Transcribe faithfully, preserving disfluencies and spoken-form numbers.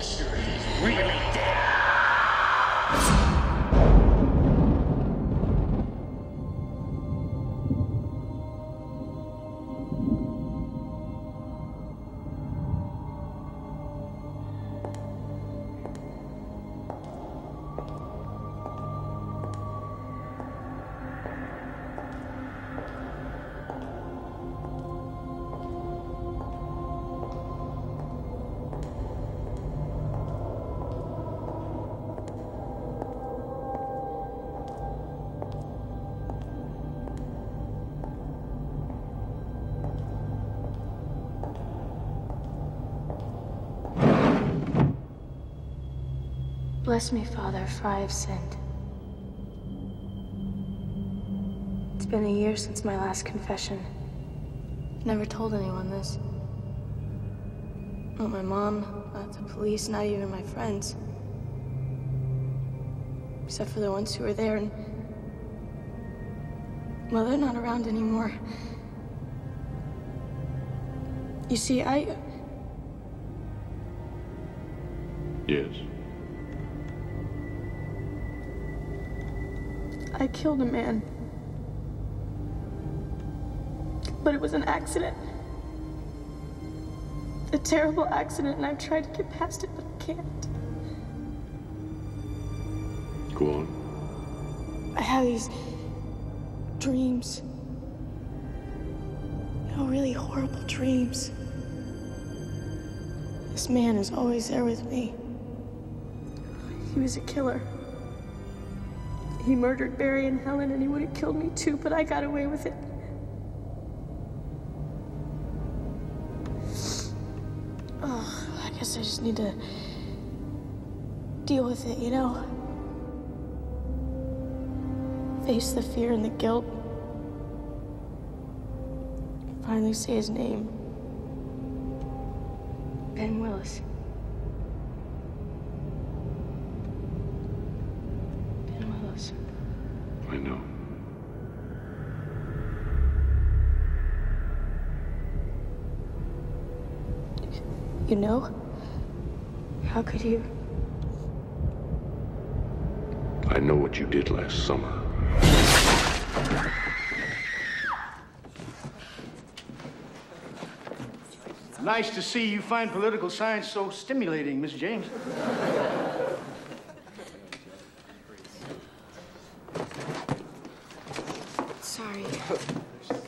monster is really dead. Bless me, Father, for I have sinned. It's been a year since my last confession. I've never told anyone this. Not my mom, not the police, not even my friends. Except for the ones who were there, and... well, they're not around anymore. You see, I... Yes? I killed a man. But it was an accident. A terrible accident, and I've tried to get past it, but I can't. Go on. I have these dreams. You know, really horrible dreams. This man is always there with me. He was a killer. He murdered Barry and Helen, and he would have killed me too, but I got away with it. Oh, I guess I just need to deal with it, you know? Face the fear and the guilt. Finally say his name. Ben Willis. I know. You know? How could you? I know what you did last summer. Nice to see you find political science so stimulating, Miss James. Sorry.